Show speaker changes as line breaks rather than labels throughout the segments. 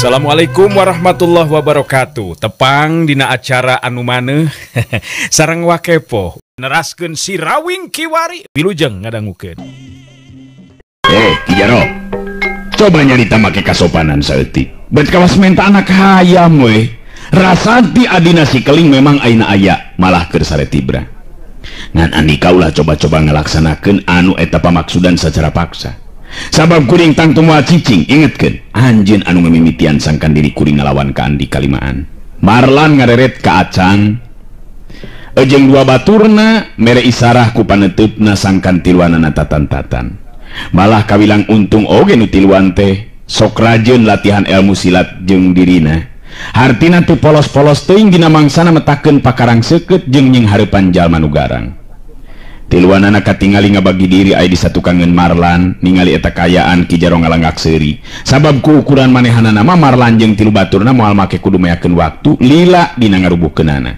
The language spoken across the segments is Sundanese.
Assalamualaikum warahmatullahi wabarakatuh. Tepang dina acara anu maneh sareng wakepo neraskeun si Rawing Kiwari wilujeng ngadangukeun.
Ki Jaro, coba nyarita make kasopanan saeutik. Bet kawas menta anak hayam we. Rasanti adina si keling memang aina aya malah keur saretibra. Ngan andika ulah coba-coba ngalaksanakeun anu eta pamaksudan secara paksa. Sabab kuring tang tumual cicing, ingetkeun anjeun anu memimitian sangkan diri kuring ngalawan ka Andi Kalimaan. Marlan ngareret ka Acang ejeng dua baturna mere isarah ku paneutupna sangkan tiluanana tatan-tatan. Malah kawilang untung oge nu tiluan teh sok rajeun latihan ilmu silat jeung dirina. Hartina teu polos-polos teuing dina mangsana metakeun pakarang seukeut jeung nying hareupan jalma nu garang. Tiluanana katingali ngabagi diri aya di satukangeun Marlan ningali eta kayaan Ki Jaro ngalanggak seuri. Sabab ku ukuran manehanana mah Marlan jeung tilu baturna moal make kudu meakeun waktu lila dina ngarubuhkeunana.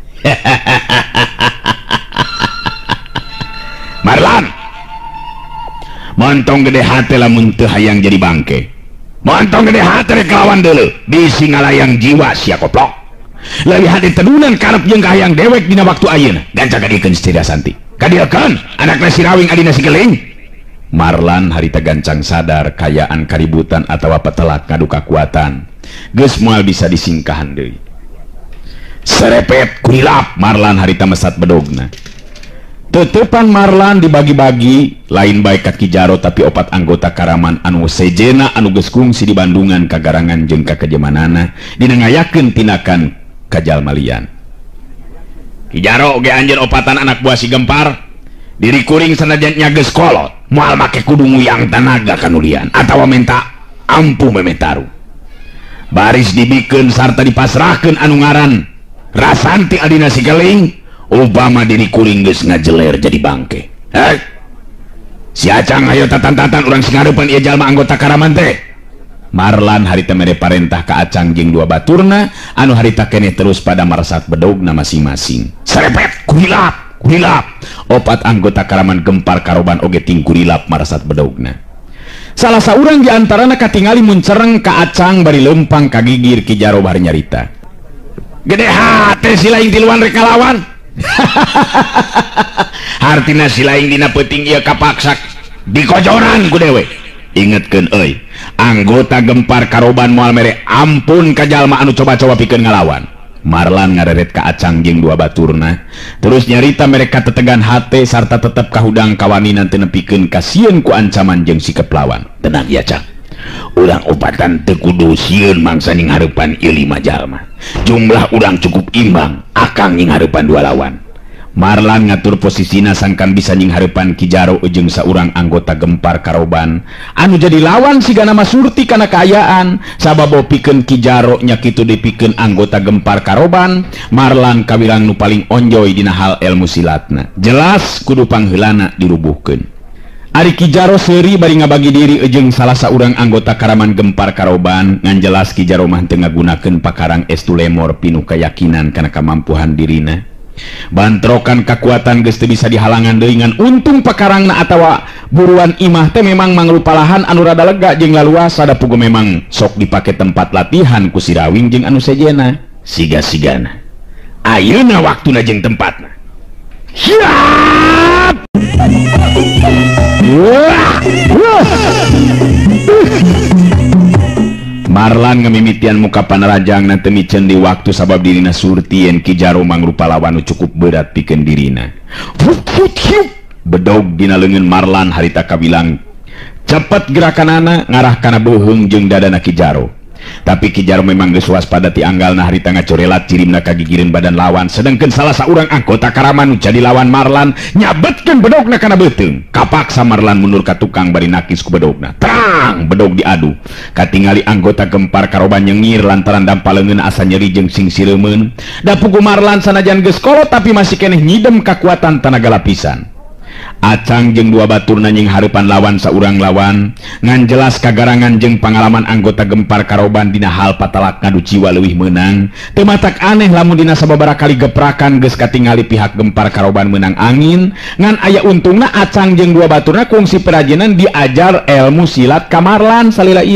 Marlan, montong gede hate lamun teu hayang jadi bangke. Montong gede hate rek lawan deuleu, bisi ngalayang jiwa sia koplok. Leuwih hade tedunan karep jeung kahayang dewek dina waktu ayeuna. Ganca gadikeun Sitria Santi. Kadieukeun anakna si Rawing adina si keling. Marlan harita gancang sadar kayaan kaributan atawa petelak ngadu kakuatan geus moal bisa disingkahan deui. Serepet kurilap Marlan harita mesat bedogna. Tetepan Marlan dibagi-bagi lain baik ka Ki Jaro tapi opat anggota Karaman anu sejena anu geus kungsi di Bandungan kagarangan jeung kakejemanana dina ngayakeun tinakan kajalma lian. Ki Jaro ge anjeun opatan anak buah si Gempar diri kuring sanajan nya geus kolot moal make kudu nguyang tanaga kanulian atawa menta ampuh memetaru baris dibikeun sarta dipasrahkeun anu ngaran Rasanti adina si keling upama diri kuring geus ngajeler jadi bangke. Si Acang ayo tatan-tatan urang sing ngareupan ieu jalma anggota Karaman teh. Marlan harita mere parentah ka Acang jeung dua baturna anu harita keneh terus pada marsat bedogna masing-masing. Serepet kurilap opat anggota Karaman Gempar Karoban oge ting kurilap marsat bedogna. Salah saurang di antarana katingali muncereng ka Acang bari lempang ka gigir Ki Jaro bari nyarita. Gede hate si laing tiluan rek ngalawan. Hartina si laing dina peuting ieu kapaksa dikojoran ku dewe. Ingetkeun euy, anggota Gempar Karoban moal mere ampun ka jalma anu coba-coba pikeun ngalawan. Marlan ngareret ka Acang jeung dua baturna terus nyarita mereka tetegan hate sarta tetep kahudang kawaninan teu nepikeun kasieun ku ancaman jeung sikep lawan. Tenang ya Cang, urang upatan teu kudu sieun mangsa ning hareupan ieu 5 jalma. Jumlah urang cukup imbang, akang ning hareupan 2 lawan. Marlan ngatur posisina sangkan bisa nying hareupan Ki Jaro jeung saurang anggota Gempar Karoban anu jadi lawan sigana masurti kana kaayaan. Sabab pikeun Ki Jaro nya kitu dipikeun anggota Gempar Karoban, Marlan kawilang nu paling onjoy dina hal ilmu silatna. Jelas kudu pangheulana dirubuhkeun. Ari Ki Jaro seuri bari ngabagi diri jeung salah saurang anggota Karaman Gempar Karoban ngan jelas Ki Jaro mah teu ngagunakeun pakarang estu lemor pinuh keyakinan kana kamampuhan dirina. Bantrokan kekuatan geus teu bisa dihalangan deui ngan untung pakarangna atawa buruan imah teh memang mangrupalahan anu rada lega jeung laluas sadapugu memang sok dipake tempat latihan ku si Rawing jeung anu sejena. Siga-sigana ayeuna waktuna jeung tempatna. Siap. Marlan ngamimitian muka panerajang na temicen di waktu sabab dirina surti yen Ki Jaro mangrupa lawan cukup berat pikeun dirina. Bedog dina leungeun Marlan harita kabilang cepet gerakanana ngarah kana beuheung jeung dadana Ki Jaro. Tapi Ki Jaro memang geus waspada ti anggalna harita ngacorelat cirimna kagigireun badan lawan, sedangkeun salah saurang anggota Karaman nu jadi lawan Marlan nyabetkeun bedogna kana beuteung. Kapaksa Marlan mundur ka tukang bari nakis ku bedogna. Tang bedog diadu. Katingali anggota Gempar Karoban nyengir lantaran dampaleungeun asa nyeri jeung sing sireumeun. Da pugu Marlan sanajan geus kolot tapi masih keneh nyidem kakuatan tenaga lapisan. Acang jeung dua baturna nying hareupan lawan saurang lawan ngan jelas kagarangan jeung pangalaman anggota Gempar Karoban dina hal patalak ngadu jiwa leuwih meunang. Teu matak aneh lamun dina sababaraha kali geprakan geus katingali pihak Gempar Karoban menang angin ngan aya untungna Acang jeung dua baturna kungsi perajinan diajar ilmu silat ka Marlan salila ieu.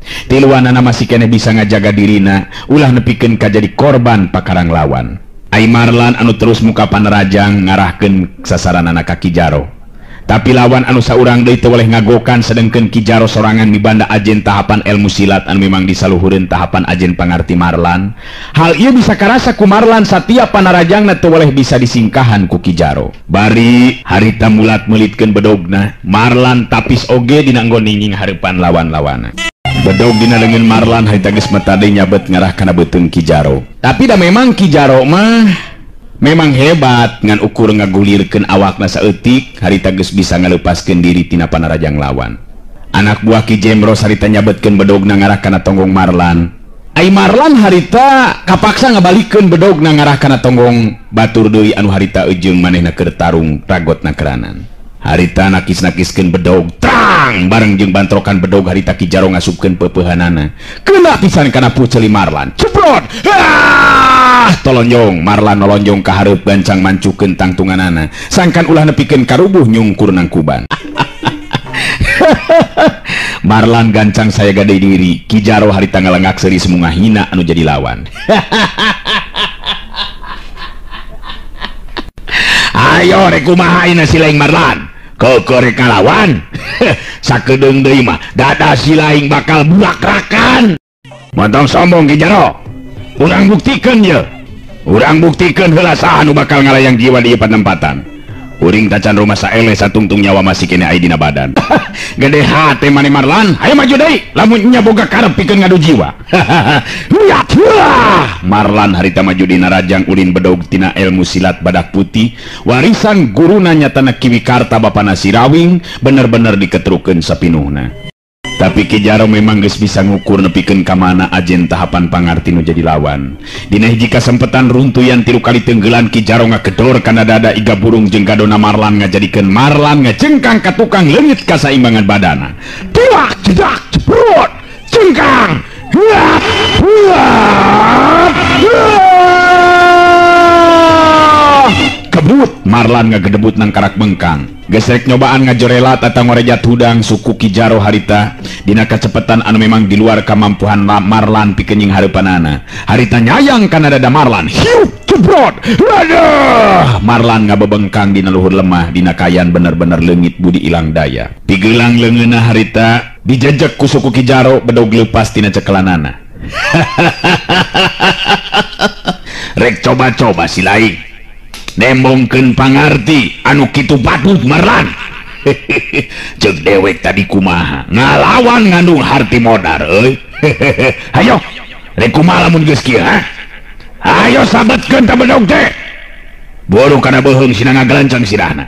Tiluanana masih kene bisa ngajaga dirina ulah nepikeun ka jadi korban pakarang lawan. Ai Marlan anu terus muka panerajang ngarahkeun sasaranana ka Ki Jaro. Tapi lawan anu saurang deui teu boleh ngagokan sedengkeun Ki Jaro sorangan mibanda ajen tahapan ilmu silat anu memang disaluhureun tahapan ajen pangarti Marlan. Hal ieu bisa karasa ku Marlan satia panarajangna teu boleh bisa disingkahan ku Ki Jaro. Bari harita mulat meulitkeun bedogna, Marlan tapis oge dina nggon ninging hareupan lawan-lawana. Bedog dina leungeun Marlan harita geus mata deui nyabet ngarah kana beuteung Ki Jaro. Tapi da memang Ki Jaro mah memang hebat ngan ukur ngagulirkeun awakna saeutik harita geus bisa ngalepaskeun diri tina panarajang lawan. Anak buah Ki Jemros harita nyabetkeun bedogna ngarah kana tonggong Marlan. Ai Marlan harita kapaksa ngabalikeun bedogna ngarah kana tonggong batur deui anu harita ejeung manehna keur tarung ragotna keranan. Harita nakis-nakiskeun bedog trang bareng jeung bantrokan bedog harita Ki Jaro ngasupkeun peupeuhanana. Keuna pisan kana puceuli Marlan. Ceprot. Tolonjong Marlan nolonjong ka hareup gancang mancukeun tangtunganana. Sangkan ulah nepikeun karubuh nyungkur nang kuban. Marlan gancang saya gade diri. Ki Jaro harita ngalengak seuri semunga hina anu jadi lawan. Ayo rek kumaha ayeuna si Laing Marlan? Kekorek ngalawan. Sakedeung deui mah dada si Laing bakal bulak-rakan. Montong sombong Ki Jaro. Urang buktikeun ye. Urang buktikeun heula saha anu bakal ngalayang jiwa di panempatan. Uring tacan rumah saele satungtung nyawa masih kene aya dina badan. Gede hate mane Marlan, ayo maju deui. Lamun nya boga karep pikeun ngadu jiwa. Lihat Marlan harita maju dina rajang ulin bedog tina ilmu silat badak putih, warisan guruna nyatana Ki Wikarta bapana si Rawing bener-bener diketrukeun sapinuhna. Tapi Ki Jaro memang geus bisa ngukur nepikeun ka mana ajen tahapan pangarti nu jadi lawan. Dina hiji kasempetan runtuyan 3 kali tenggeulan Ki Jaro ngagedor kana dada iga burung jeung gadona Marlan ngajadikeun Marlan ngajengkang ka tukang leungit kasaimbangan badana. Dak jedak jebrot cengkang. Kebut Marlan ngagedebut nang karak bengkang. Gesek nyobaan ngajorela tata ngorejat hudang suku Ki Jaro harita dina kacepetan anu memang di luar kamampuan Marlan pikeun hareupanana. Harita nyayang kana dada Marlan. Hiup jebrot. Aduh. Marlan ngabebengkang dina luhur lemah dina kayan bener-bener leungit budi ilang daya. Pigeulang leungeunna harita dijejek ku suku Ki Jaro bedog leupas tina cekelanana. Rek coba-coba si Laing nembongkeun pangarti anu kitu patut Marlan. Ceuk dewek tadi kumaha ngalawan ngandung harti modar euy. Hayo rek kumaha lamun geus kieu ha. Ayo sabetkeun ta bedog teh. Boro kana beuheung sina ngagalancang sirahna.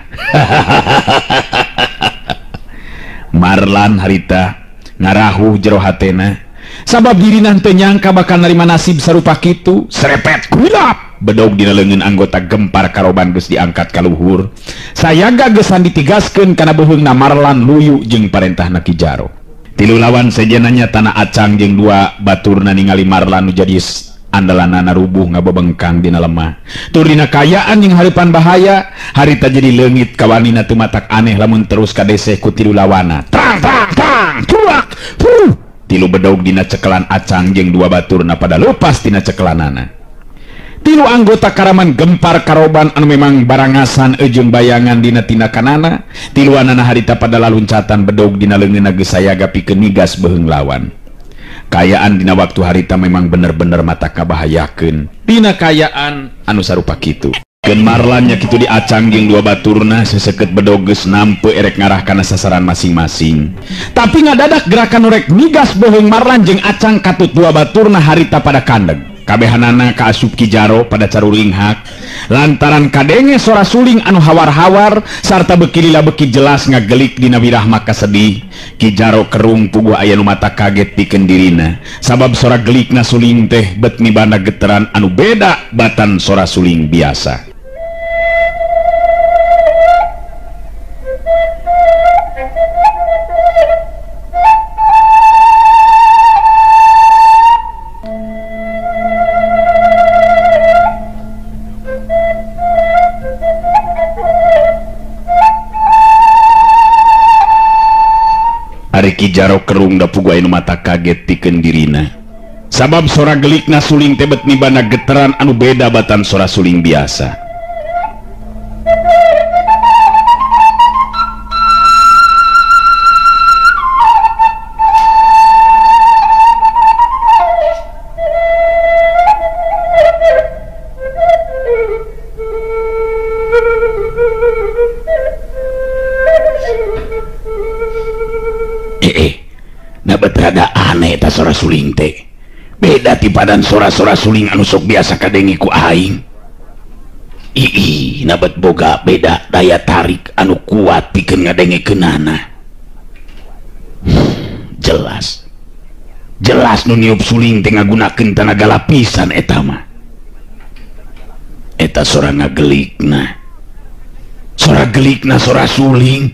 Marlan harita ngarahuh jero hatena sabab dirina teu nyangka bakal narima nasib sarupa kitu. Serepet kulap bedog dina leungeun anggota gempar karoban geus diangkat ka luhur. Sayaga geusan ditigaskeun kana beuheungna Marlan luyu jeung parentahna Ki Jaro. Tilu lawan sejenanya tanah acang jeung 2 baturna ningali Marlan nu jadi andalanana rubuh ngabebengkang dina lemah. Tur dina kayaan jeung hareupan bahaya harita jadi leungit kawanina teu matak aneh lamun terus kadeseh ku tilu lawana. Tang tang tang tuak. Tilu bedog dina cekelan acang jeung 2 baturna pada lepas dina cekelanana. Tilu anggota karaman gempar karoban anu memang barangasan ejeung bayangan dina tindakanana. Tiluanana harita pada laluncatan bedog dina leungeunna geus sayaga pikeun nigas beuheung lawan. Kayaan dina waktu harita memang bener-bener mata kabahayakeun dina kayaan anu sarupa kitu. Keun Marlan nya kitu diacang jeung 2 baturna seseukeut bedog geus nampe erek ngarah kana sasaran masing-masing. Tapi ngadadak gerakan rek nigas beuheung Marlan jeung acang katut 2 baturna harita pada kandeg. Kabehanana kaasup Ki Jaro pada caruring hak lantaran kadenge sora suling anu hawar-hawar sarta beuki lila beuki jelas ngagelik dina wirah maka sedih. Ki Jaro kerung puguh aya nu mata kaget pikeun dirina sabab sora gelikna suling teh bet mibanda geteran anu beda batan sora suling biasa. Ari Ki Jaro kerung da pugu anu mata kaget pikeun dirina. Sabab sora gelikna suling tebet mibana geteran anu beda batan sora suling biasa. Nabat rada aneh ta sora suling teh. Beda ti padan sora-sora suling anu sok biasa kadengi ku aing. Nabat boga beda daya tarik anu kuat pikeun ngadengekeunana. Jelas nu niup suling teh ngagunakeun tenaga lapisan eta mah. Eta sora ngagelikna. Sora gelikna sora suling.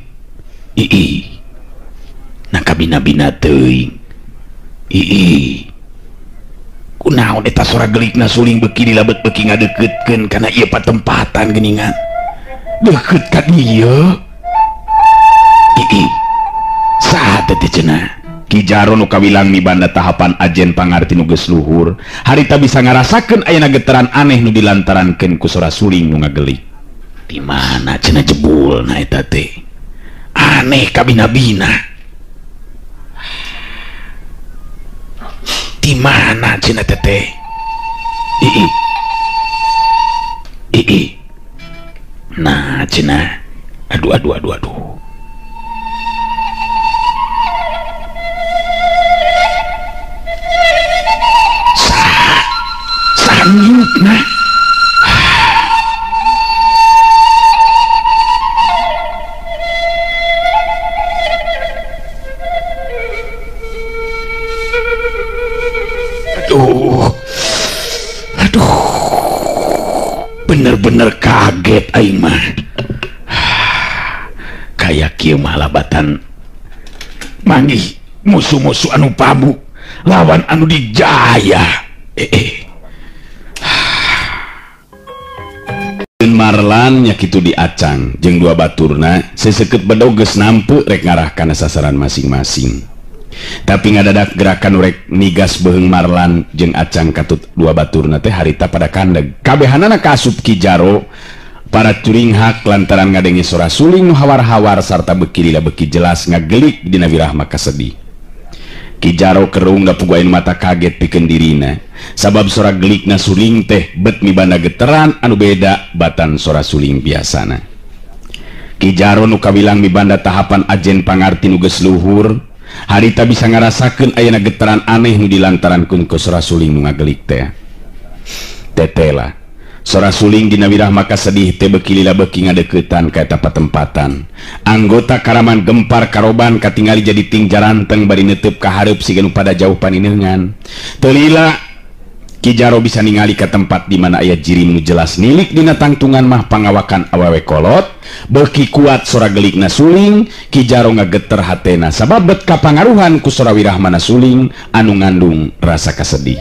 Nah kabina-bina teuing. Kunaon eta sora gelikna suling beki dilabet beki ngadeukeutkeun kana ieu patempatan geuningan. Deukeut ka dieu. Saha teh cenah? Ki Jaro nu kawilang mibanda tahapan ajen pangarti nu geus luhur, harita bisa ngarasakeun ayeuna geteran aneh nu dilantarankeun ku sora suling nu ngagelik. Di mana cenah jebulna eta teh? Aneh kabina-bina. Di mana cenah teteh? Nah cenah. Aduh. Sanyutna. Bener-bener kaget aing mah. Kayak kieu mah labatan manggih musuh-musuh anu pabuk lawan anu dijaya. Marlan nya kitu diacang jeung dua baturna seseukeut bedog geus nampe rek ngarah kana sasaran masing-masing. Tapi ngadadak gerakan urek nigas beheung Marlan jeung acang katut dua baturna teh harita pada kandeg. Kabehanana kaasup Ki Jaro para curing hak lantaran ngadenge sora suling nu hawar-hawar sarta beki lila beki jelas ngagelik dina wirahma kasedih. Ki Jaro kerung da puguain mata kaget pikeun dirina. Sabab sora gelikna suling teh bet mibanda geteran anu beda batan sora suling biasana. Ki Jaro nu kawilang mibanda tahapan ajen pangarti nu geus luhur, harita bisa ngarasakeun ayeuna geteran aneh nu dilantarankeun ku sora suling nu ngagelik teh. Tetela sora suling dina wirahma kasedih teh beki lila beki ngadeukeuttan ka eta patempatan. Anggota karaman gempar karoban katingali jadi ting jaranteng bari neuteub ka hareup siga nu pada jauh panineungan. Teu lila Ki Jaro bisa ningali ka tempat di mana aya jirim nu jelas nilik dina tangtungan mah pangawakan awewe kolot. Beuki kuat sora gelikna suling, Ki Jaro ngageter hatena sabab bet kapangaruhan ku sora wirahmana suling anu ngandung rasa kasedih.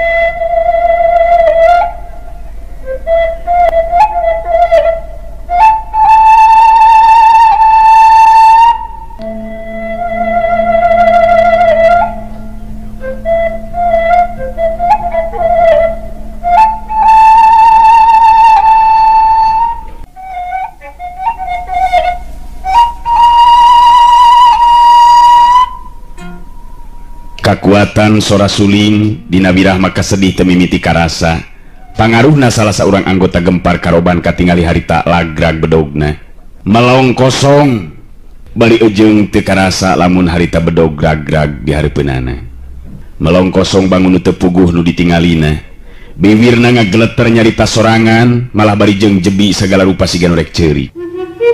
Kakuatan sora suling dina wirahma kasedih teu mimiti karasa. Pangaruhna salah saurang anggota gempar karoban katingali harita lagrag bedogna. Melong kosong bari ujung teu karasa lamun harita bedog grag-grag di hareupeunana. Melong kosong bangun nu teu puguh nu ditingalina. Bibirna ngageleter nyarita sorangan malah bari jeung jebi sagala rupa siga nu rek ceuri.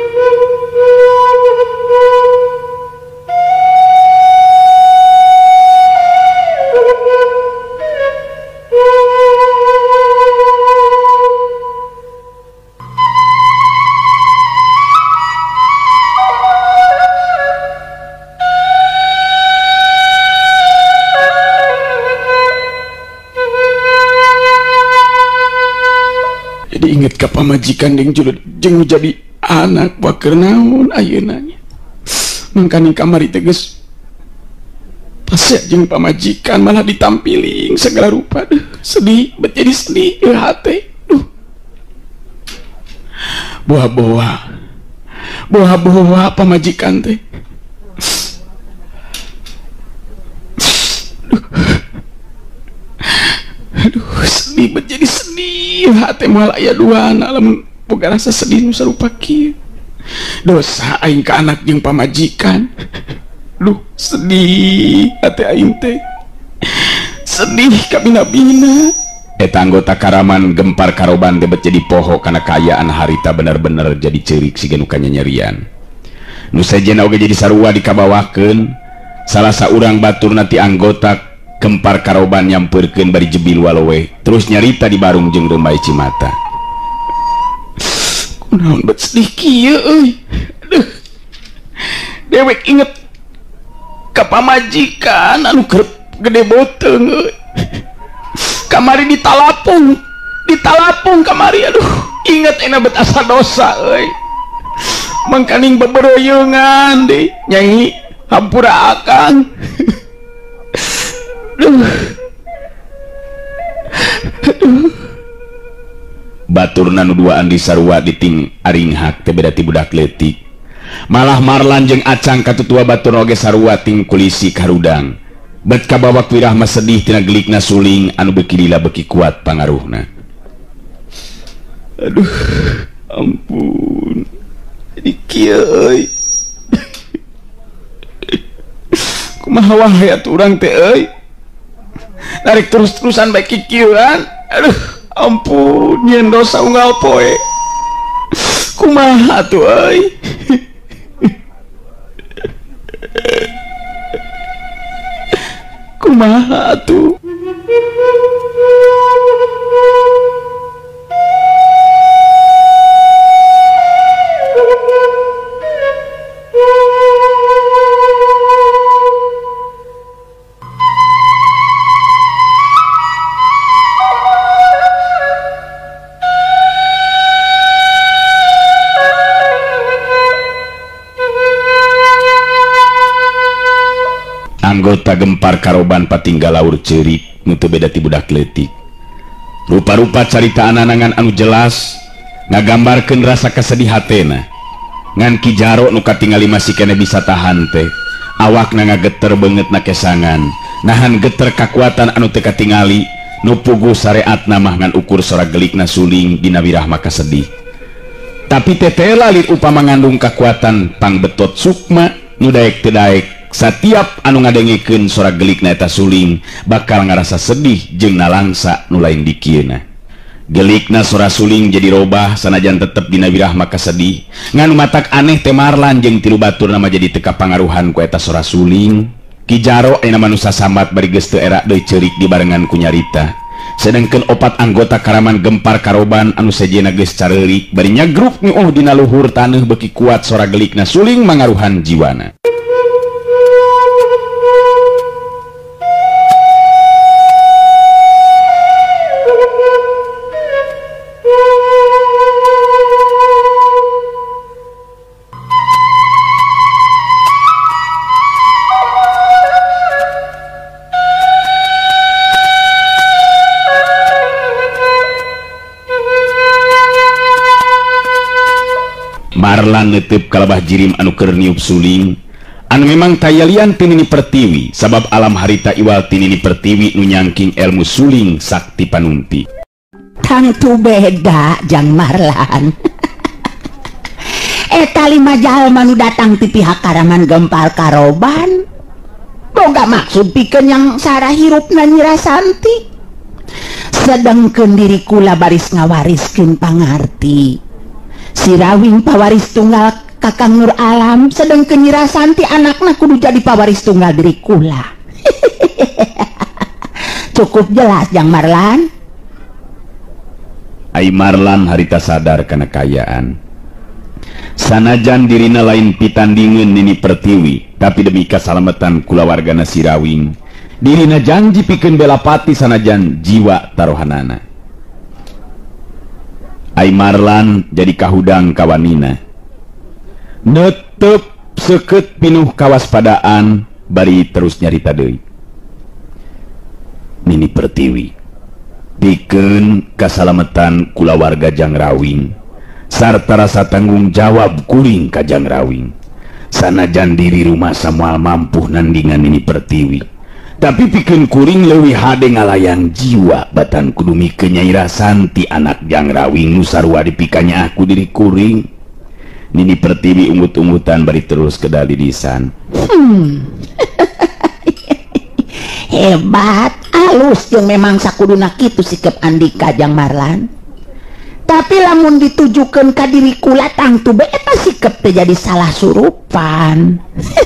Inget ka pamajikan deng julud jeung jadi anak bakeur naon ayeuna nya. Mangkani kamari teh geus
pasnya jeung pamajikan malah ditampiling segala rupa. Sedih, jadi sedih hati. Boha-boha pamajikan teh. Sedih jadi sedih hati moal aya duana lamun boga rasa sedih nu sarupa kieu. Dosa aing ka anak jeung pamajikan. Sedih hati aing teh. Sedih ka bina-bina.
Eta anggota Karaman Gempar Karoban tebet jadi poho karena kayaan harita bener-bener jadi cerik siga nu kanyanyerian. Nu sejenna oge jadi sarua dikabawakeun salah saurang batur nanti anggota Gempar Karoban nyampeurkeun bari jebil walowe terus nyarita di Barung jeung Rembai Cimata.
Kunaon bet sedih kieu euy. Dewek inget ka pamajikan anu keur gede boteung euy. Kamari ditalapung kamari. Inget enak bet asa dosa euy. Mangkaning beberoyeungan deui Nyai hampura akang.
Baturna nu duaan di sarua diting aringhak teh beda ti budak leutik. Malah Marlan jeung Acang katutua batur oge sarua ting kulisi karudang. Bet kabawak wirah mah sedih tina gelikna suling anu beuki lila beuki kuat pangaruhna.
Ampun. Jadi kieu euy. Kumaha wae atuh urang teh euy. Narik terus-terusan bae kikieuan. Ampun, nyen dosa unggal poe. Kumaha atuh euy. Kumaha atuh.
Anggota Gempar Karoban patinggal laur cerik nu teu beda ti budak leutik. Rupa-rupa carita anangan anu jelas ngagambarkeun rasa kasedih hatena. Ngan Ki Jaro nu katingali masih kene bisa tahan teh, awakna ngageter beungeutna kesangan, nahan geter kakuatan anu teu katingali, nu puguh sareatna mah ngan ukur sora gelikna suling dina wirah maka sedih. Tapi teteh lalit upama ngandung kakuatan pangbetot sukma nu daek teu daek. Satiap anu ngadengekeun sora gelikna eta suling bakal ngarasa sedih jeung nalangsa nu lain di kieuna. Gelikna sora suling jadi robah sanajan tetep dina wirah maka sedih. Nganu matak aneh teh Marlan jeung tilu batur nama jadi teka pangaruhan ku eta sora suling. Ki Jaro aya manusa sambat bari geus teu era deui ceurik dibarengan ku nyarita. Sedengkeun opat anggota Karaman Gempar Karoban anu sejena geus careurik bari nyagruk nyuuh dina luhur taneuh beuki kuat sora gelikna suling mangaruhan jiwana. Marlan netep kalabah jirim anu keur niup suling anu memang tayalian tinini pertiwi sabab alam harita iwal tinini pertiwi nu nyangking ilmu suling sakti panunti.
Tangtu beda jang Marlan. Eta 5 jalma nu datang ti pihak Karaman Gempar Karoban boga maksud pikeun yang sarah hirupna Nyi Rasanti. Sedengkeun diri kula baris ngawariskeun pangarti. Si Rawing pawaris tunggal Kakang Nur Alam, sedengkeun Nyi Rasanti anakna kudu jadi pawaris tunggal diri kula. Cukup jelas jang Marlan.
Ai Marlan harita sadar kana kayaan. Sanajan dirina lain pitandingeun nini pertiwi, tapi demi kasalametan kulawargana si Rawing, dirina janji pikeun bela pati sanajan jiwa taruhanana. Ai Marlan jadi kahudang kawanina. Netep seukeut pinuh kawaspadaan bari terus nyarita deui. Nini Pertiwi pikeun kasalamatan kulawarga Jangrawing sarta rasa tanggung jawab kuring ka Jangrawing. Sanajan diri rumah samual mampu nandingan Nini Pertiwi, tapi pikeun kuring leuwih hade ngalayang jiwa batan kudu mikeun Nyai Rasanti anak Jangrawing nu sarua dipikanya aku diri kuring. Nini Pertiwi ungut-ungutan bari terus ke dalidisan.
Hebat, alus yang memang sakuduna kitu sikep Andika Jang Marlan. Tapi lamun ditujukan ka diri kula tangtu be eta sikep teh jadi salah surupan.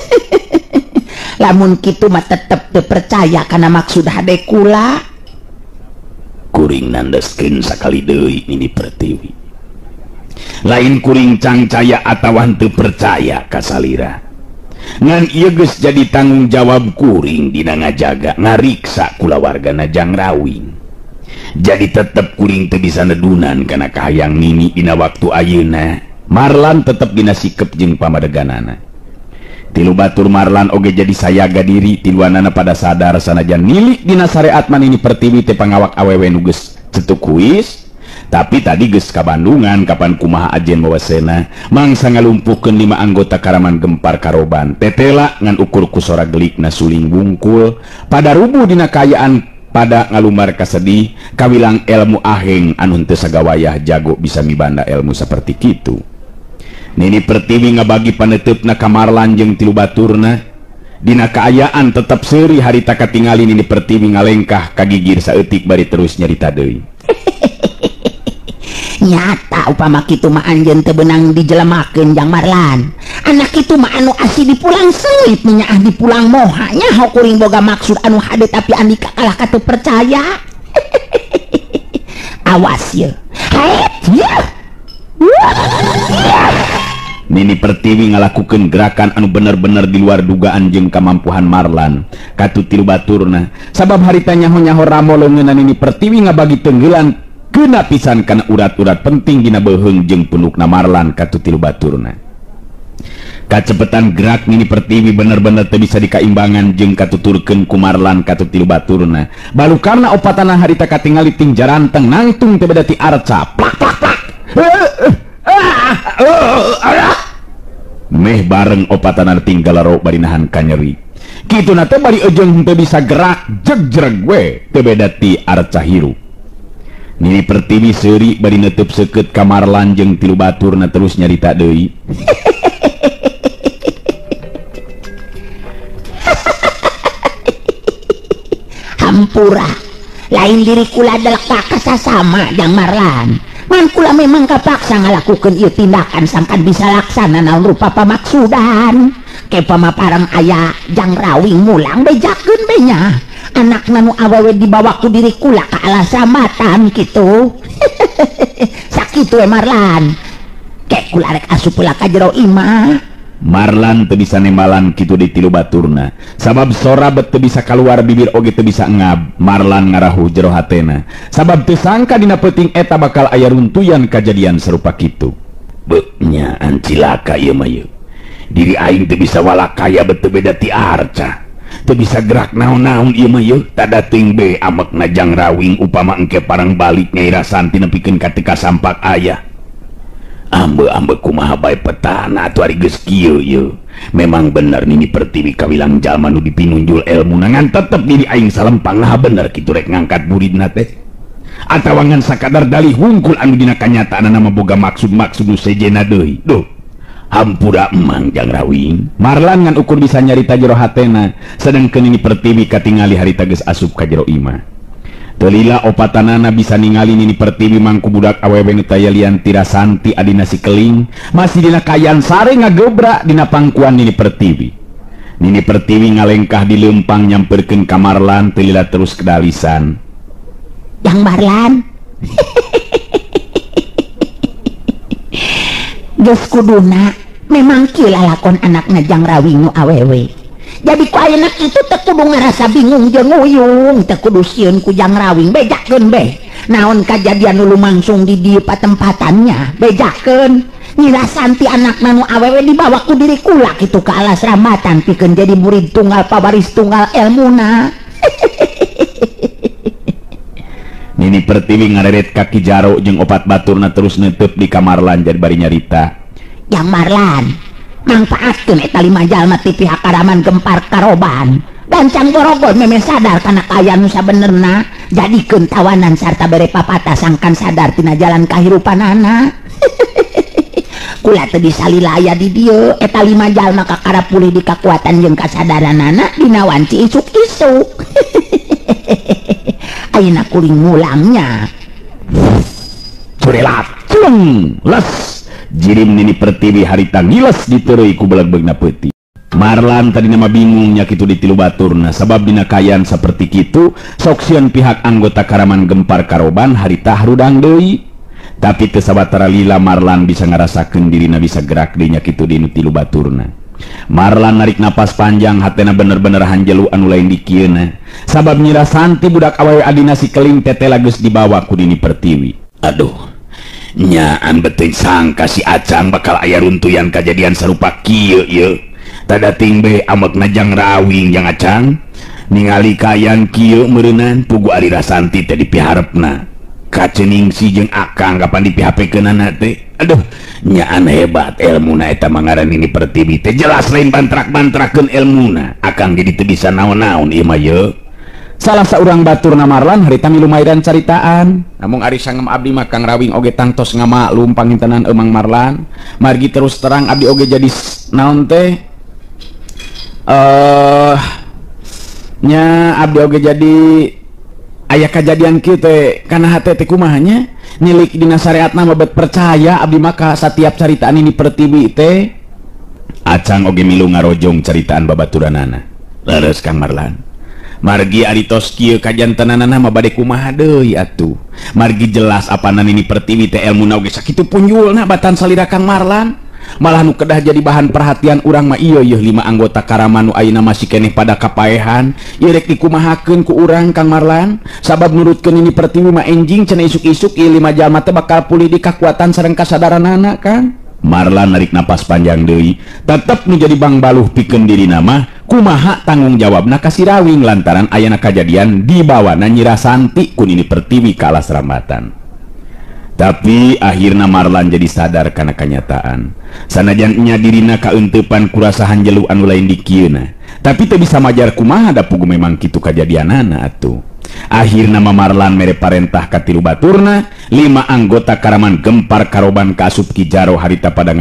Lamun kitu mah tetep teu percaya kana maksud hade kula.
Kuring nandeskeun sakali deui Nini Pertiwi. Lain kuring cangcaya atawa teu percaya ka salira. Ngan ieu geus jadi tanggung jawab kuring dina ngajaga ngariksa kulawargana Jangrawing. Jadi tetep kuring teu bisa nedunan kana kahayang Nini dina waktu ayeuna. Marlan tetep dina sikep jeung pamadeganana. Tilu batur Marlan oge jadi sayaga diri tiluanana pada sadar sanajan nilik dina syariat Nini Pertiwi teh pangawak awewe nu geus cetuk kuis. Tapi tadi geus ka Bandungan kapan kumaha ajen wawasena mangsa ngalumpuhkeun 5 anggota Karaman Gempar Karoban tetela ngan ukur kusora gelikna suling bungkul pada rubuh dina kayaan pada ngalumar kasedih kawilang ilmu aheng anu teu sagawayah jago bisa mibanda ilmu saperti kitu. Nini Pertiwi ngabagi paneteupna ka Marlan jeung tilu baturna dina kaayaan tetep seuri harita katingali. Nini Pertiwi ngalengkah kagigir saeutik bari terus nyarita deui.
Nyata upama kitu mah anjeun teu beunang dijelemakeun Jang Marlan. Anak kitu mah anu asli dipulang seuit nyaah dipulang moha nyaho kuring boga maksud anu hade tapi Andika kalah katu percaya. Awas ye.
Nini Pertiwi ngalakukeun gerakan anu bener-bener di luar dugaan jeung kamampuhan Marlan katu tilu baturna. Sabab harita nyaho-nyaho ramo leungeunna Nini Pertiwi ngabagi tenggelan kena pisan kana urat-urat penting dina beheung jeung punukna Marlan katu tilu baturna. Kacepetan gerak Nini Pertiwi bener-bener teu bisa dikaimbangan jeung katuturkeun ku Marlan katu tilu baturna. Balukarna opatana harita katingali ting jaranteng nangtung teu beda ti arca. Plak plak plak. Meh bareng opatana tinggal bari nahan kanyeri. Kituna teh bari ejeung teu bisa gerak jegreg we teu beda ti arca hirup. Nini Pertiwi seuri bari neuteub seukeut ka Marlan jeung tilu baturna terus nyarita deui.
Hampura, lain diri kula delek kasasama Jang Marlan. Man kula memang kapaksa ngalakukeun ieu tindakan sangkan bisa laksana naon rupa pamaksudan. Ke pamaparang aya Jangrawing mulang bejakeun be nya. Anak nanu awewe dibawa ku diri kula ka alasambatan gitu. Sakitu Marlan. Kek kula rek asup heula ka jero imah.
Marlan teu bisa nembalan kitu di tilu baturna. Sabab sora bet teu bisa kaluar bibir oge teu bisa ngab. Marlan ngarahuh jero hatena. Sabab teu sangka dina peuting eta bakal aya runtuyan kajadian sarupa kitu. Beuk nya ancilaka ieu mah ieu. Diri aing teu bisa walakaya bet teu beda ti arca. Teu bisa gerak naon-naon ieu mah ieu. Tada teuing be amekna Jangrawing upama engke parang balik Nyai Rasanti nepikeun ka teu kasampak aya. Ambe-ambe kumaha bae petana atuh ari geus kieu ieu. Memang bener Nini Pertiwi kawilang jalma nu dipinunjul elmuna ngan tetep diri aing salempang nah bener kitu rek ngangkat muridna teh. Atawa ngan sakadar dalih hungkul anu dina kanyataanna mah boga maksud-maksud nu sejena deui. Duh. Hampura emang Jangrawing. Marlan ngan ukur bisa nyarita jero hatena sedengkeun Nini Pertiwi katingali harita geus asup ka jero imah. Telila opatanana bisa ningali Nini Pertiwi mangku budak awewe nu taya lian ti Rasanti adina si keling masih dina kayan sare ngagebrak dina pangkuan Nini Pertiwi. Nini Pertiwi ngalengkah di lempang nyamperkeun ka Marlan telila terus kedalisan.
Jang Marlan. Geus kuduna memang kieu lalakon anakna Jangrawing nu awewe. Jadi ku ayeuna kitu teu kudu ngarasa bingung jeung nguyung, teu kudu sieun ku Jangrawing, bejakeun be. Naon kajadian nu lumangsung di dieu patempatannya, bejakeun. Nyirasanti anak nanu awewe dibawa ku diri kula kitu ka alas rambatan pikeun jadi murid tunggal pabaris tunggal elmuna.
Nini Pertiwi ngareret kaki Jaro jeung opat baturna terus neuteuk di Kamarlan jadi bari nyarita.
Yang Marlan mangpaatkeun eta 5 jalma ti pihak Karaman Gempar Karoban. Dan Cang Gorogod meme sadar kana kaya nu sabenerna jadikeun tawanan sarta bere papata sangkan sadar tina jalan kahirupanana. Kula teu disalila aya di dieu eta 5 jalma kakara pulih di kakuatan jeung kasadaranana dina wanci isuk-isuk. Ayeuna kuring ngulangnya.
Surelat cung les jirim Nini Pertiwi harita ngiles diteureuy ku beleg-belegna peuti. Marlan tadi nama bingungnya kitu di tilu baturna sabab dina kayan seperti kitu sok sieun pihak anggota Karaman Gempar Karoban harita harudang deui. Tapi teu sabatara lila Marlan bisa ngarasakeun dirina bisa gerak deui nya kitu di tilu baturna. Marlan narik napas panjang hatena bener-bener hanjelu anu lain di kieuna sabab Nyirasanti budak awewe adina si keling tetela geus dibawa ku Nini Pertiwi. Aduh nyaan beuteung sangka si Acang bakal aya runtuyan kejadian sarupa kieu ye. Tadating be amekna Jang Rawing Jang Acang ningali kayan kieu meureunnan pugu Ari Rasanti teh dipiharepna kaceningsi jeung Akang kapan dipihapekeunana teh. Aduh nyaan hebat elmuna eta mangaran Nini Pertiwi teh jelas lain bantrak-bantrakeun elmuna. Akang jadi teu bisa naon-naon ieu mah ye. Salah saurang baturna Marlan harita milu maidan caritaan. Namun ari sangem abdi mah Kang Rawing oge tangtos ngamaklum pangintenan Emang Marlan. Margi terus terang abdi oge jadi naon teh nya abdi oge jadi aya kejadian kieu teh kana hate teh kumaha nya nilik dina syariatna mah bet percaya abdi mah ka satiap caritaan Nini Pertiwi teh. Acang oge milu ngarojong caritaan babaturanana. Leres Kang Marlan. Margi ari tos kieu kajantenanana mah bade kumaha deui atuh. Margi jelas apana Nini Pertiwi teh elmuna oge sakitu punjulna batan salira Kang Marlan. Malah nu kedah jadi bahan perhatian urang mah ieu 5 anggota Karaman nu ayeuna masih keneh pada kapaehan ieu rek dikumahakeun ku urang Kang Marlan sabab nurutkeun Nini Pertiwi mah enjing cenah isuk-isuk ieu 5 jalma teh bakal pulih di kakuatan sareng kasadaranana Kang. Marlan narik napas panjang deui tetep nu jadi bang baluh pikeun dirina mah kumaha tanggung jawabna ka si Rawing lantaran ayana kejadian dibawana Nyirasanti ku Nini Pertiwi ka alas rambatan. Tapi akhirnya Marlan jadi sadar karena kenyataan sanajan nya dirina kaeunteupan kurasa hanjelu anu lain di kieuna tapi teu bisa majar kumaha da pugu memang kitu kajadianana atuh. Akhirna Marlan mere parentah ka tilu baturna 5 anggota Karaman Gempar Karoban kaasup Ki Jaro harita pada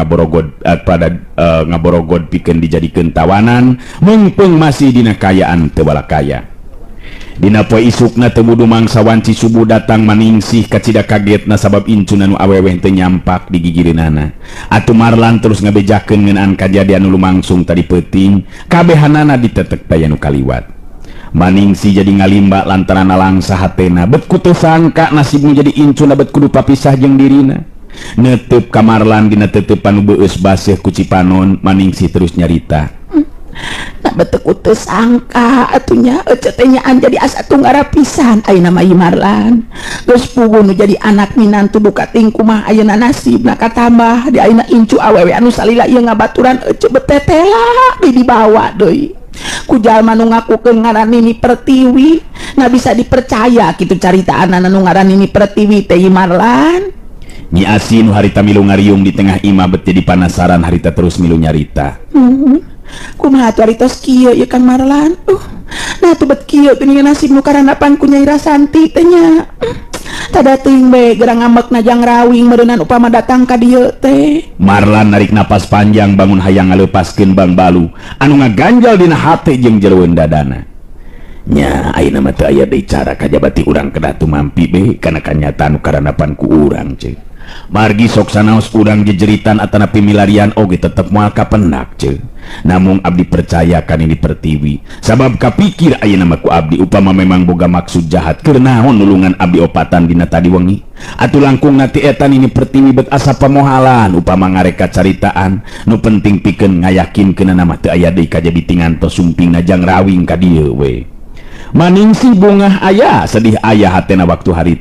ngaborogod pikeun dijadikeun tawanan mumpung masih dina kayaan teu bala kaya. Dina poe isukna teu budu mangsa wanci subuh datang maningsih kacida kagetna sabab incuna nu aweweh teu nyampak di gigireunana. Atuh Marlan terus ngabejakeun ngeunaan kajadian nu lumangsung tadi peuting kabehanana ditetek daya nu kaliwat. Maningsih jadi ngalimba lantaran langsa hatena bet kutu sangka nasibmu jadi incuna bet kudu papisah jeung dirina. Neuteub ka Marlan dina teutepan nu beueus baseuh ku Cipanon. Maningsih terus nyarita
nak betek utus sangka atunya ecetenyaan jadi asa tunggara pisan ayeuna mah Marlan geus pugu nu jadi anak minantu duka tingku mah ayeuna nasibna katambah di ayeuna incu awewe anu salila ieu ngabaturan ece betetela dibawa deui ku jalma nu ngakukeun ngaran Nini Pertiwi na bisa dipercaya kitu caritaanana nu ngaran Nini Pertiwi teh Marlan.
Nyi Asi nu harita milu ngariung di tengah imah bet jadi panasaran harita terus milu nyarita.
Kumaha atuh aritos kieu ieu Kang Marlan. Nah tuh bet kieu teh nasib nu karanapan ku Nyai Rasanti teh nya. Tada teuing be gerang ngambekna Jang Rawing meureunnan upama datang ka dieu teh.
Marlan narik napas panjang bangun hayang ngaleupaskeun Bang Balu anu ngaganjal dina hate jeung jereueun dadana. Nya ayeuna mah teu aya deui cara kajabati urang kedah tumampi be kana kanyataan nu karanapan ku urang ceuk. Margi sok sanaos urang jejeritan atana pimilarian oge tetep moal kapendak ceuk. Namun abdi percaya ka Nini Pertiwi sabab kapikir ayeuna mah ku abdi upama memang boga maksud jahat keur naon nulungan abdi opatan dina tadi wengi. Atuh langkung nati eta Nini Pertiwi bet asa pamohalan upama ngareka caritaan nu penting pikeun ngayakinkeunana mah teu aya deui kajadi ngantos sumpingna Jang Rawing ka dieu we. Maningsih bungah aya sedih aya hatena waktu harita.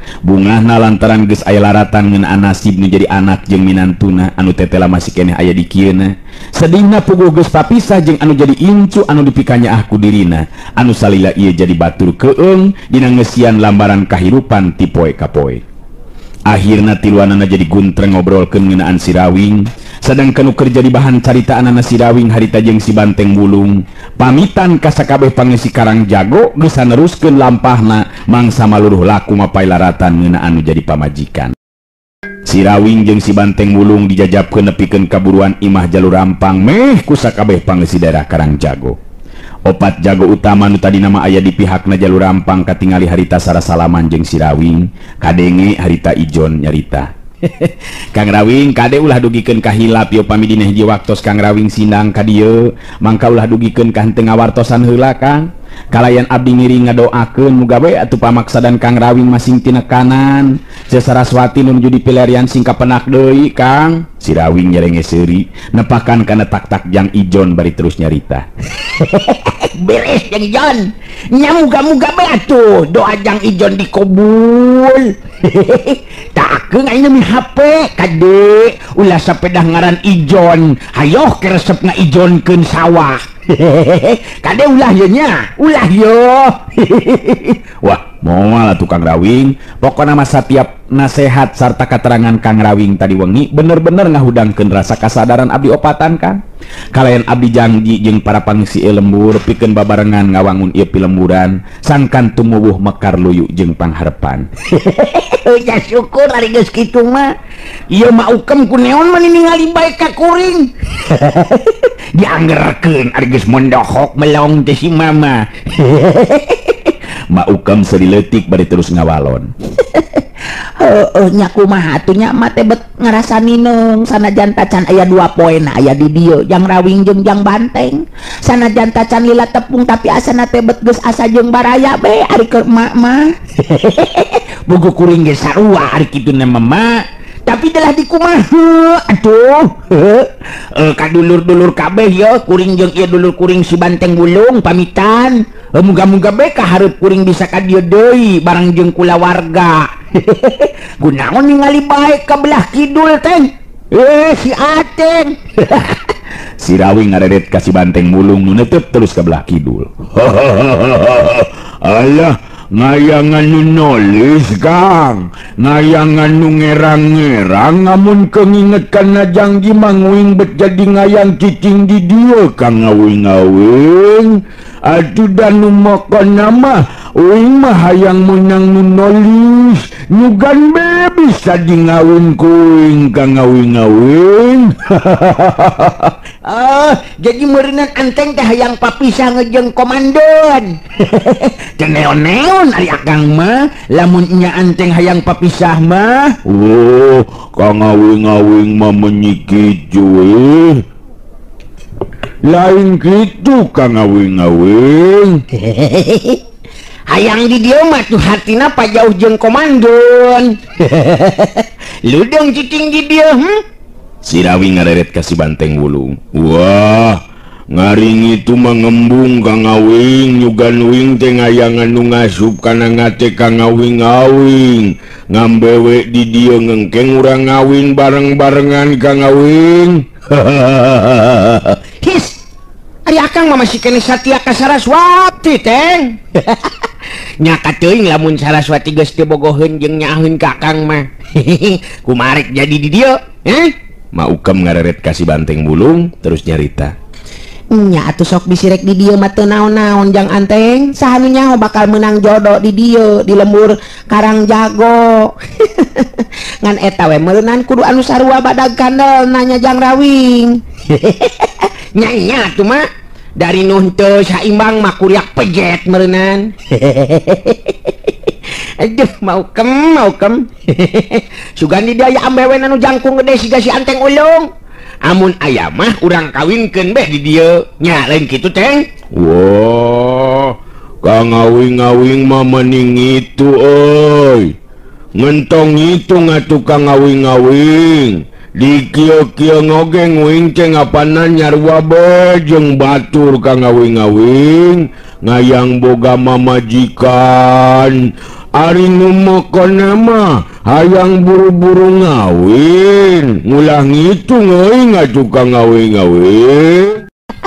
Bungahna lantaran geus aya laratan ngeunaan nasib nu jadi anak jeung minantuna anu tetela masih keneh aya di kieuna. Sedihna puguh geus papisah jeung anu jadi incu anu dipikanya ku dirina, anu salila ieu jadi batur keung dina ngeusian lambaran kahirupan ti poe ka poe. Akhirna tiluanana jadi guntreng ngobrolkeun ngeunaan si Rawing, sedangkan nu keur jadi bahan caritaanana si Rawing harita jeung si Banteng Bulung pamitan ka sakabeh pangisi Karang Jago geus neruskeun lampahna mangsa maluruh laku mapai laratan ngeunaan anu jadi pamajikan. Si Rawing jeung si Banteng Bulung dijajabkeun nepikeun kaburuan imah jalur rampang meh ku sakabeh pangisi daerah Karang Jago. Opat jago utama nu tadi nama aya di pihakna jalur rampang katingali harita sarasalaman jeung si Rawing, kadenge harita ijon nyarita. Kang Rawing kade ulah dugikeun ka hilap yo pami dina hiji waktos Kang Rawing sindang ka dieu, mangka ulah dugikeun ka henteu ngawartosan heula Kang. Kalayan abdi ngiring ngadoakeun muga bae atuh pamaksadan Kang Rawing masing tina kanan. Ce Saraswati nu nuju dipilarian sing kapenak deui Kang. Si Rawing nyerenge seuri nepakan kana tak-tak jang ijon bari terus nyarita. Beres jang ijon. Nya muga-muga bae atuh doa jang ijon dikabul. Takeung aing mi HP kade ulah sapedah ngaran ijon. Hayo ke resep ngaijonkeun sawah. Kade ulah ye nya, ulah yo. Wah, moal atuh Kang Rawing. Pokona mah satiap nasehat sarta katerangan Kang Rawing tadi wengi bener-bener ngahudangkeun rasa kasadaran abdi opatan Kang. Kalayan abdi janji jeung para pangisi lembur pikeun babarengan ngawangun ieu pilemburan sangkan tumuwuh mekar luyu jeung pangharepan. Ya syukur ari geus kitu mah. Ieu mah ukem ku neon mah ningali bae ka kuring. Dianggerkeun ari geus mondohok melong teh si mama. Maukam sedileutik bari terus ngawalon. Nya kumaha atuh nya mah teh bet ngarasani neung sanajan tacan aya 2 poena aya di dieu Jang Rawing jeung Jang Banteng. Sanajan tacan lila tepung tapi asana teh bet geus asa jeung baraya be ari keur emak mah. Bogo kuring ge sarua ari kitu na mama. Tapi telah dikumaha atuh. Kadulur-dulur kabeh ya kuring jeung ieu dulur kuring si Banteng Bulung pamitan. Muga-muga bae kahareup kuring bisa ka dieu deui bareng jeung kulawarga. Kunaon ningali bae ka belah kidul teh. Si Ateng. Si Rawing ngaredet ka si Banteng Bulung nu neuteup terus ka belah kidul. Alah ngayangan nu nulis Kang, ngayangan nu ngerang-ngerang amun kenginget kana janji manguing bet jadi ngayang cicing di dieu Kang ngawing-ngawing. Atuh dan nu makan nama uing mah hayang menang nu nulis nyugan be bisa di ngawin kuing Kang ngawing-ngawing. Jadi meureunna Anteng teh hayang papisah ngejeng komandon. Teu neon-neon ari akang mah lamun nya Anteng hayang papisah mah. Kang ngawing-ngawing mah menyikitu lain gitu Kang ngawing-ngawing. Hayang di dieu mah tuh hatina pajauh jeung komandon. Ludeng cicing di dieu Si Rawing ngareret ka si Banteng Bulung. Wah, ngaring itu mangembung Kang Ngawing nyugan wing teh ngayangan nu ngasup kana ngate Kang ngawing-ngawing. Ngambewe di dieu ngengkeng urang ngawin bareng-barengan Kang Ngawing. His, ari akang mah masih kene satia ka Saraswati teng. Nyaka teuing lamun Saraswati geus teu bogoheun jeung nyaheun ka akang mah. Kumarek jadi di dieu, Maukam ngareret ka si Banteng Bulung terus nyarita. Nya atuh sok bisirek di dieu mah teu naon-naon Jang Anteng, saha nu nyaho bakal menang jodoh di dieu di lembur Karang Jago. Ngan eta we meureunan kudu anu sarua badag kandel nanya Jang Rawing. Nya tuh mah dari nu teu saimbang mah kuriak pejet meureunan. Aduh maukem. Sugan di dieu aya ambewen anu jangkung gede siga si Anteng Ulung. Amun aya mah urang kawinkeun beh di dieu. Nya lain kitu teh. Wah, Kang ngawing-ngawing mah mending itu euy. Ngentong itu ngatu Kang ngawing-ngawing. Di kieu-kieu ngogeng wing teh ngapana nyarua be jeung batur Kang ngawing-ngawing. Ngayang boga mamajikan ari ngomokon nama hayang buru-buru ngawin ngulang itu ngeuing atuh ngawin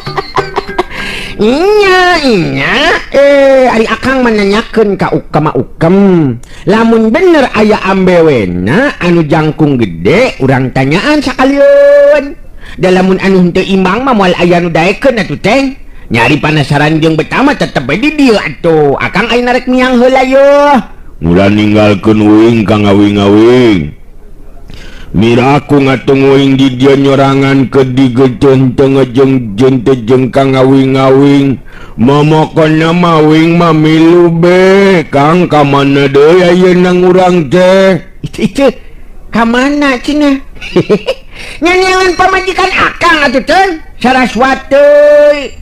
Nya ari akang menanyakeun ka ukam lamun bener aya ambewena anu jangkung gede urang tanyaan sakalian da lamun anu henteu imbang mah moal aya nu daekeun atuh teh nyari panasaran jeung betama tetep di dieu atuh akang ayeuna rek miang heula yeuh
ulah ninggalkeun uing ka ngawing-ngawing mira aku ngatung uing di dia nyorangan ke digejen tengejeng jente jeng kang ngawing-ngawing momokon nama wing mah milu be kang kamana deui ayeuna urang teh
itu kamana cenah nyanyian pamajikan akang atuh teh Saraswati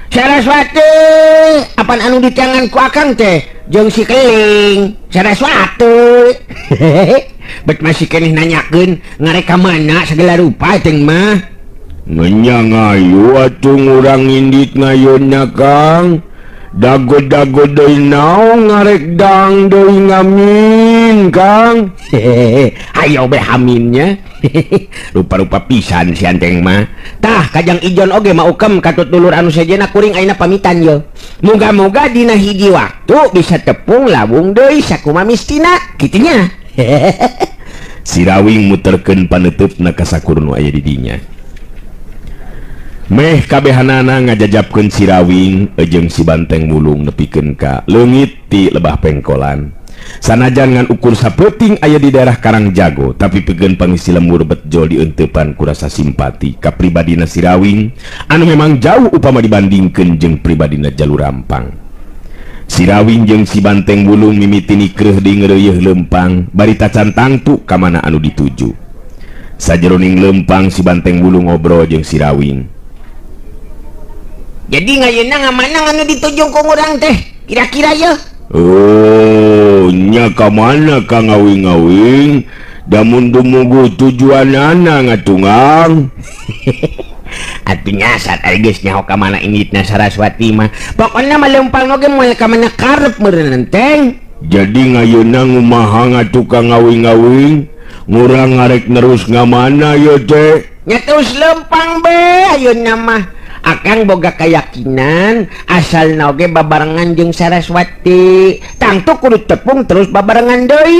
apaan anu di tangan ku akang teh jeung si keling Saraswati bet masih keneh nanyakeun ngarek ka mana segala rupa teh mah
ngenyang ayu atuh urang indit ngayonna kang dago-dago deui naon ngarek dang deui ngamin kang
ayo be haminnya rupa-rupa pisan si anteng mah tah kajang ijon oge mah ukem katut dulur anu sejenna kuring ayeuna pamitan ye moga-moga dina hiji waktu bisa tepung labung deui sakumaha mistina kitu nya
si Rawing muterkeun paneutupna ka sakurun aya di dinya meh kabehanana ngajajabkeun si Rawing jeung si Banteng Mulung nepikeun ka leungit ti lebah pengkolan sanajan ngan ukur sapeuting aya di daerah Karangjago tapi pikeun pangisi lembur bejo dieunteupan ku rasa simpati ka pribadina si Rawing anu memang jauh upama dibandingkeun jeung pribadina Jalur Rampang. Si Rawing jeung si Banteng Mulung mimiti nikreuh di ngeureuyeuh lempang bari tacan tangtu ka mana anu dituju. Sajeroning lempang si Banteng Mulung ngobrol jeung si Rawing.
Jadi ngayeuna ngamanang anu dituju ku urang teh kira-kira ye
oh nya ka mana ka ngawing-ngawing da mun dumugu tujuanana ngatungang
atunya saat ari geus nyaho ka mana inditna Saraswati mah pokona mah lempang oge moal ka mana karep meureun teh
jadi ngayeuna ngumaha ngatuh ka ngawing-ngawing ngurang ngarek nerus ngamana ye teh
nya terus lempang be ayeuna mah akang boga keyakinan asal oge babarengan jeung Saraswati tangtu kudu tepung terus babarengan deui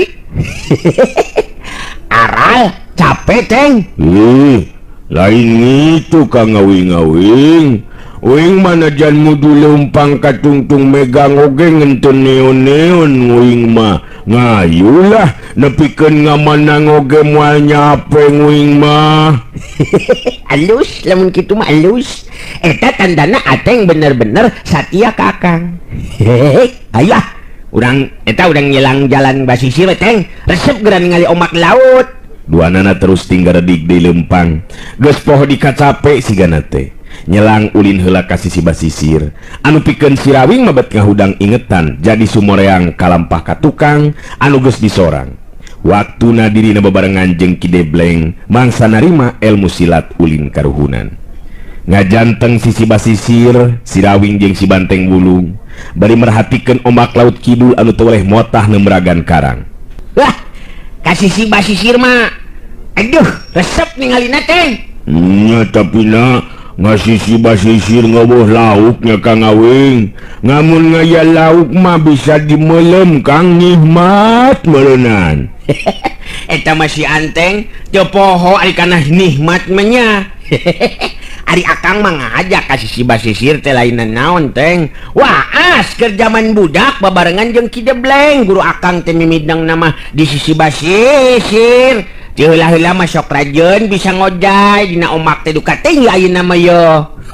aral capek teng
lain itu ka ngawing-ngawing uing mana jan mudu lempang katungtung megang oge ngenten neon-neon uing mah ngayulah nepikeun ngamanang oge moal nyape uing mah
alus lamun kitu mah alus eta tandana ateng bener-bener satia ka akang ayah urang eta urang nyelang jalan basisir teng resep geran ningali omak laut
duanana terus tinggal redik di lempang geus poho dikacape sigana teh nyelang ulin heula ka sisi basisir anu pikeun si Rawing mabet ngahudang ingetan jadi sumoreang kalampah ka tukang anu geus disorang waktuna dirina bebarengan jeung Ki Debleng mangsa narima ilmu silat ulin karuhunan ngajanteng sisi basisir si Rawing jeung si Banteng Mulung bari merhatikeun ombak laut kidul anu teu oleh motah nembragan karang
wah kasih si basisir mah aduh resep ningalina teh
nya tapi na ngasih si basisir ngoboh lauknya Kang Awing ngamun ngaya lauk mah bisa dimelem Kang nikmat merenan
eta masih anteng teu poho ari kana nikmat menya ari akang mah ngajak kasih si basisir teh lain naon teng waas keur zaman budak babarengan jeung Ki Debleng guru akang teh mimidang nama di sisi basisir teu heula-heula mah sok rajeun bisa ngojay dina omak teh duka teh ayeuna mah yo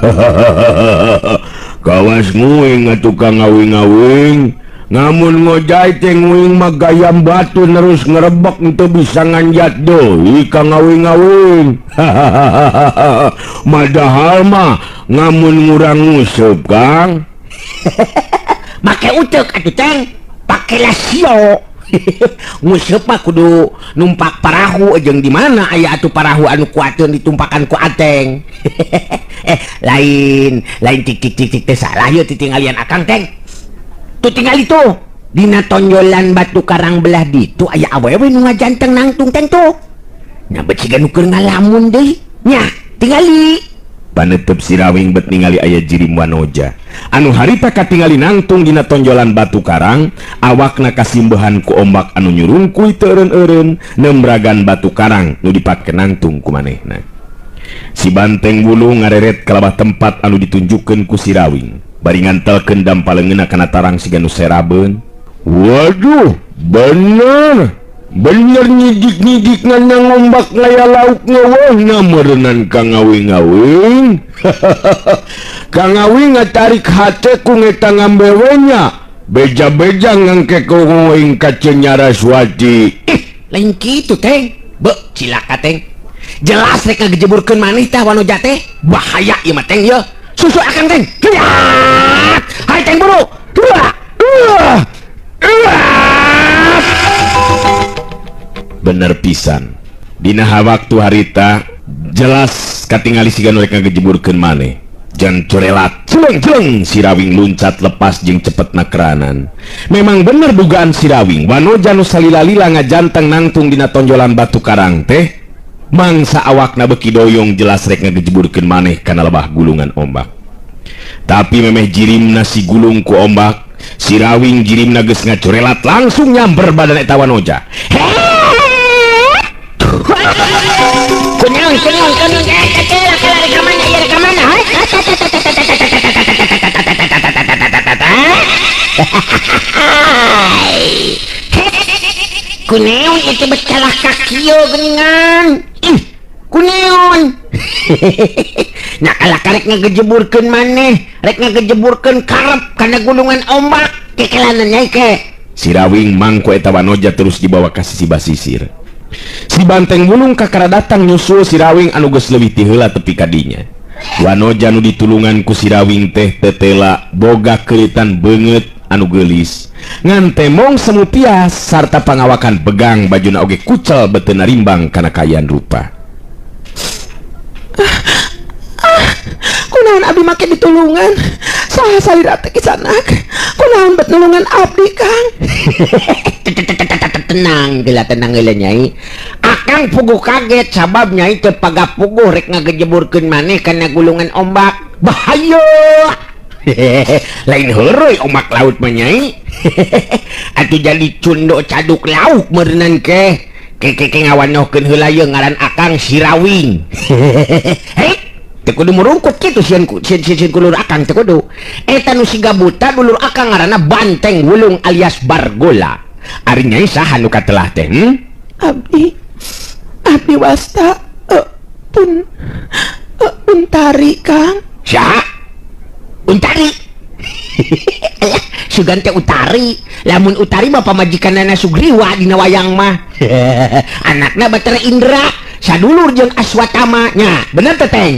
kawas nguing atuh Kang Awing-awing ngamun ngojay teh nguing mah gayam batu terus ngerebek teu bisa nganjat deui Kang Awing-awing madahal mah ngamun ngurang nguseup Kang
make uteuk atuh teh pake lasio nguseup mah kudu numpak parahu jeung di mana aya atuh parahu anu kuateun ditumpakan ku ateng lain tik teh salah ye titinggalian akang teh tuh tinggal itu dina tonjolan batu karang belah ditu aya awewe nu ngajanteng nangtung tentu nyabet siga nu keur ngalamun deui nya tingali
paneuteub si Rawing bet ningali aya jirim Wanoja anu harita katingali nangtung dina tonjolan batu karang awakna kasimbehan ku ombak anu nyurungkuy teu eureun-eureun nembragan batu karang nu dipake nangtung ku manehna. Si Banteng Wulung ngareret kalabah tempat anu ditunjukkeun ku si Rawing bari ngantelkeun dampaleungeunna kana tarang siga nu serabeun. Waduh, bener nyidik ngan ngombak ngaya lauk ngewehna meureunan Kang Ngawing. Kang Ngawing ngatarik hate ku ngeta ngambewenya beja-beja ngangke ku ngawing ka Cenyarawati.
Lain kitu teh be cilaka teh jelas rek ngajeburkeun maneh tah Wanoja teh bahaya ieu mah teh ya susu akang teh lihat hai teh buru
bener pisan dina waktu harita jelas katingali siga nu rek ngajeburkeun maneh jan corelat celeng si Rawing luncat lepas jeung cepetna keranan. Memang bener dugaan si Rawing Wanoja nu salila-lila ngajanteng nangtung dina tonjolan batu karang teh mangsa awakna beki doyong jelas rek ngajeburkeun maneh kana lebah gulungan ombak. Tapi memeh jirimna si gulung ku ombak si Rawing jirimna geus ngacorelat langsung nyamper badan eta Wanoja.
Kunyong lari ka mana ieu ka mana kuneon itu becalah kakio geningan kuneon nah kalah karek ngagejeburkeun maneh rek ngagejeburkeun karep kana gulungan ombak kekelanan nyai ke
si Rawing mangku eta Wanoja terus dibawa ka sisi basisir. Si Banteng Wulung kakara datang nyusul si Rawing anu geus leuwih ti heula tepi kadinya. Wanoja nu ditulungan ku si Rawing teh tetela boga keuritan beungeut anu geulis ngan temong semu pias sarta pangawakan pegang bajuna oge kucel beuteun rimbang kana kaayaan rupa.
Kunaon abdi make ditulungan saha salira teh kisanak kunaon bet nulungan abdi Kang.
Tenang heula nyai akang puguh kaget sabab nyai teu pagapuguh rek ngagejeburkeun maneh kana gulungan ombak bahaya. Lain heureuy ombak laut mah nyai. Atuh jadi cundo caduk lauk meureunan ke ngawanohkeun heula ye ngaran akang si Rawing. Hei teu kudu murungkut kitu sieun kulur akang teu kudu eta nu siga buta dulur akang ngaranna Banteng Wulung alias Bargola. Ari nyai saha nu katelah teh
abdi wasta Untari Kang.
Saha Untari? Sugan teh Utari lamun Utari mah pamajikanana Sugriwa dina wayang mah. Anakna Batara Indra sadulur jeung Aswatama nya bener teh teh.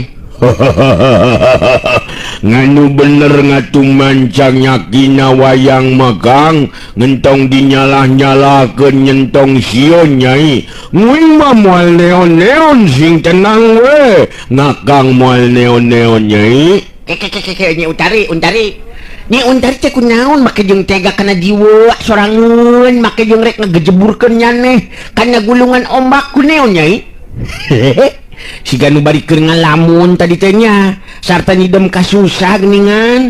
Nganu bener ngatung mancang nyakina wayang magang ngentong dinyalah-nyalakeun nyentong sieun nyai nguing mah moal neon-neon sing tenang we ngakang moal neon-neon nyai.
Nyi Untari Nyi Untari teh kunaon make jeung tega kana jiwa sorangeun make jeung rek ngagejeburkeun nyaneh kana gulungan ombak kunaon nyai. Siga nu bari keur ngalamun tadi teh nya sarta nyidem ka susah geuningan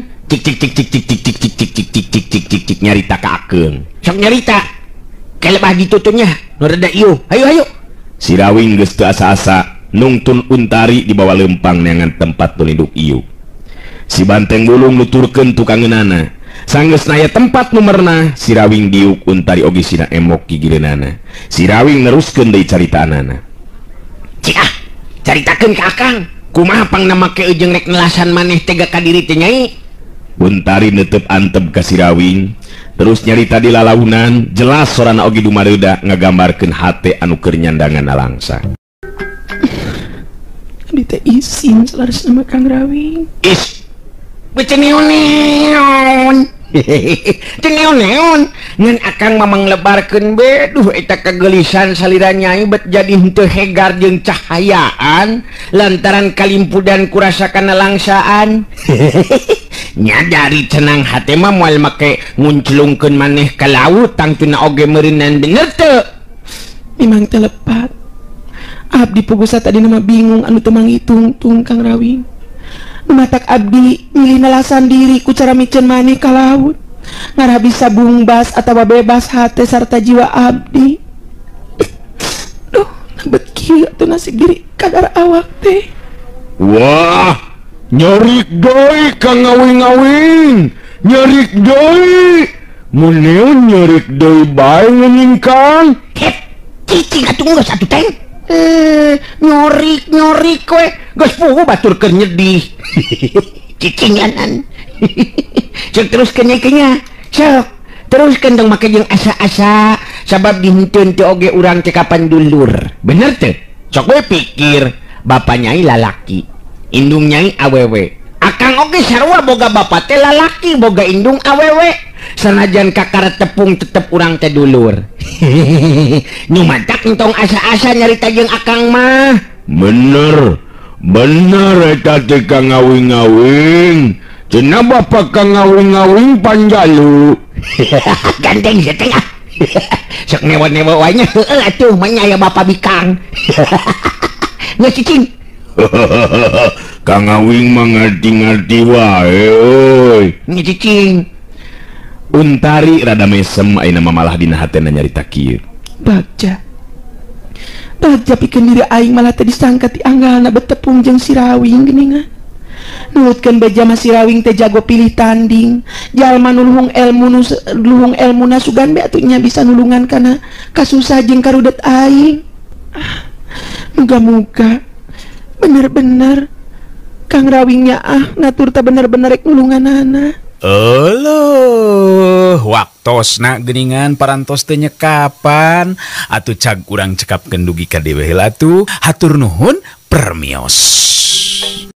cik nyarita ka akeung sok nyarita kelebah gitu teh nya nu rada ieu hayu
si Rawing geus teu asa-asa nungtun Untari di bawah lempang neangan tempat nu induk ieu. Si Banteng Wulung nuturkeun tukangeunana sanggeus naya tempat numerna si Rawing diuk Untari oge sina emok gigireunana. Si Rawing neruskeun deui caritaanana.
Cik caritakeun ka akang kumaha pangna make jeung rek nelasan maneh tega ka diri teh nyai.
Untari neuteup antep ka si Rawing terus nyarita di lalaunan jelas sorana oge dumareuda ngagambarkeun hate anu keur nyandangan langsa.
Abdi teh isin selaras nama Kang Rawing.
Is beuceun neon neon ngan akang mamang lebarkeun be duh eta kagelisan salira nyai bet jadi henteu hegar jeung cahayaan lantaran kalimpudan kurasakan langsaan. nyadari cenang hati mah moal make ngunclungkeun maneh ka laut tangtuna oge meureunan bener teu.
Memang telepat. Abdi pugusa tadi nama bingung anu teu manghitung-tung Kang Rawing. Nu matak abdi milih nalasan diri ku cara micen maneh ka laut. Ngarah bisa bungbas atawa bebas hate sarta jiwa abdi. Duh, nabet kieu atuh nasib diri kadar awak teh.
Wah, nyarik deui Kang Ngawing-ngawing, nyarik deui. Mun nyarik deui bae ngeuning Kang.
Het, cicing atuh geus atuh teng. Nyorik we
Geus puguh baturkeun nyedih.
cicinganan.
Sok teruskeun nya kenya. Sok teruskeun dong make jeung asa-asa sabab dihenteu teu oge urang teh kapan dulur. Bener teu? Sok we pikir bapa nyai lalaki, indung nyai awewe. Akang oge sarua boga bapa teh lalaki, boga indung awewe. Sanajan kakara tepung tetep urang teh dulur. Nu matak entong asa-asa nyarita jeung akang mah.
Bener eta teh Kang Ngawing-ngawing. Cenah bapak Kang Ngawing-ngawing panjalu.
Ganteng sih teh. Sok newa-newa wae nya heueuh atuh mah nya bapa bikang. Nggak cicing.
Kang Ngawing mah ngarti-ngarti wae euy.
Nya cicing.
Untari rada mesem ayeuna malah dina hatena nyarita kieu.
Bagja pikeun diri aing malah teh disangka ti anggalna betepung jeung si Rawing geuningan. Nulutkeun beja mah si Rawing teh jago pilih tanding. Jalma nu luhung elmuna sugan be atuh nya bisa nulungan kana kasusah jeung karudet aing. Muga-muga bener-bener Kang Rawingnya natur teh bener-bener rek nulunganana.
Waktosna geuningan parantos teh nyekapan atuh cag urang cekapkeun dugi ka dewe heula atuh. Hatur nuhun permios.